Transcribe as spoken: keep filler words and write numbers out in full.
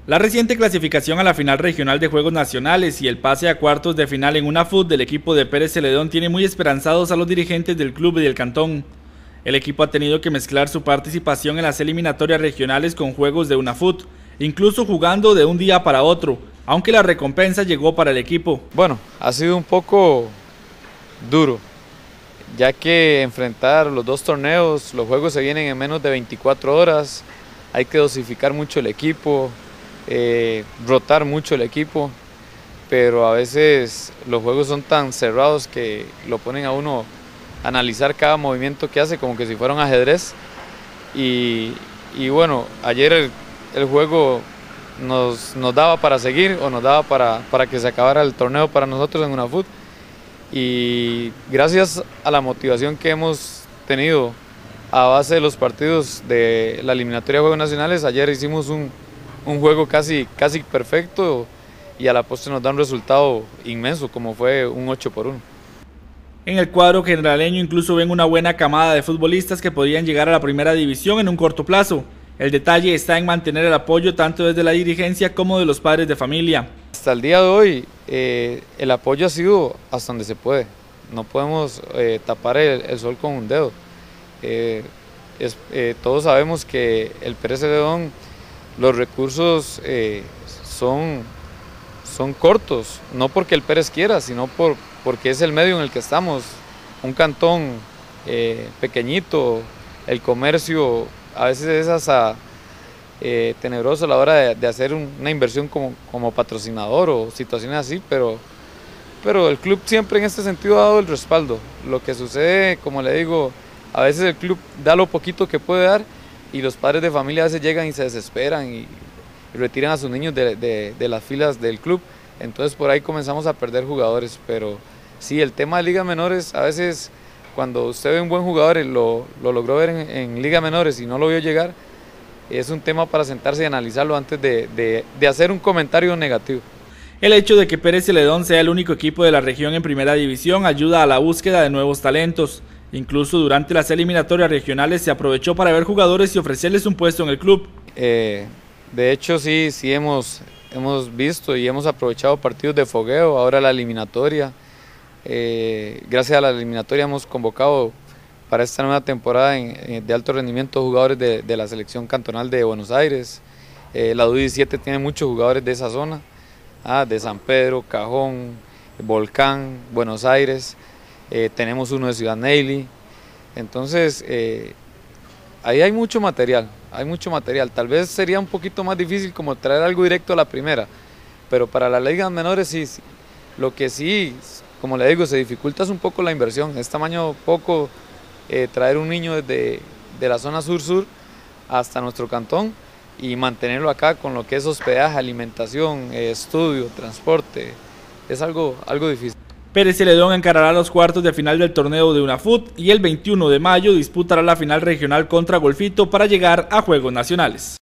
La reciente clasificación a la final regional de Juegos Nacionales y el pase a cuartos de final en UNAFUT del equipo de Pérez Celedón tiene muy esperanzados a los dirigentes del club y del cantón. El equipo ha tenido que mezclar su participación en las eliminatorias regionales con juegos de UNAFUT, incluso jugando de un día para otro, aunque la recompensa llegó para el equipo. Bueno, ha sido un poco duro, ya que enfrentar los dos torneos, los juegos se vienen en menos de veinticuatro horas, hay que dosificar mucho el equipo, eh, rotar mucho el equipo, pero a veces los juegos son tan cerrados que lo ponen a uno a analizar cada movimiento que hace como que si fuera un ajedrez. Y, y bueno, ayer el, el juego nos, nos daba para seguir o nos daba para, para que se acabara el torneo para nosotros en UNAFUT. Y gracias a la motivación que hemos tenido a base de los partidos de la eliminatoria de Juegos Nacionales, ayer hicimos un, un juego casi, casi perfecto y a la postre nos da un resultado inmenso como fue un ocho por uno. En el cuadro generaleño incluso ven una buena camada de futbolistas que podrían llegar a la primera división en un corto plazo. El detalle está en mantener el apoyo tanto desde la dirigencia como de los padres de familia. Hasta el día de hoy eh, el apoyo ha sido hasta donde se puede. No podemos eh, tapar el, el sol con un dedo. Eh, es, eh, todos sabemos que el Pérez Celedón, los recursos eh, son, son cortos, no porque el Pérez quiera, sino por, porque es el medio en el que estamos. Un cantón eh, pequeñito, el comercio a veces es hasta eh, tenebroso a la hora de, de hacer un, una inversión como, como patrocinador o situaciones así, pero, pero el club siempre en este sentido ha dado el respaldo. Lo que sucede, como le digo, a veces el club da lo poquito que puede dar y los padres de familia a veces llegan y se desesperan y, y retiran a sus niños de, de, de las filas del club. Entonces por ahí comenzamos a perder jugadores, pero sí, el tema de ligas menores, a veces cuando usted ve un buen jugador y lo, lo logró ver en, en ligas menores y no lo vio llegar, es un tema para sentarse y analizarlo antes de, de, de hacer un comentario negativo. El hecho de que Pérez Celedón sea el único equipo de la región en primera división ayuda a la búsqueda de nuevos talentos. Incluso durante las eliminatorias regionales se aprovechó para ver jugadores y ofrecerles un puesto en el club. Eh, de hecho sí, sí hemos, hemos visto y hemos aprovechado partidos de fogueo, ahora la eliminatoria. Eh, gracias a la eliminatoria hemos convocado para esta nueva temporada en, en, de alto rendimiento jugadores de, de la selección cantonal de Buenos Aires. Eh, la U diecisiete tiene muchos jugadores de esa zona, ah, de San Pedro, Cajón, Volcán, Buenos Aires. Eh, tenemos uno de Ciudad Neyli. Entonces eh, ahí hay mucho material, hay mucho material. Tal vez sería un poquito más difícil como traer algo directo a la primera, pero para las ligas menores sí, sí. Lo que sí, como le digo, se dificulta un poco la inversión. Es tamaño poco eh, traer un niño desde de la zona sur-sur hasta nuestro cantón y mantenerlo acá con lo que es hospedaje, alimentación, eh, estudio, transporte. Es algo, algo difícil. Pérez Celedón encarará los cuartos de final del torneo de UNAFUT y el veintiuno de mayo disputará la final regional contra Golfito para llegar a Juegos Nacionales.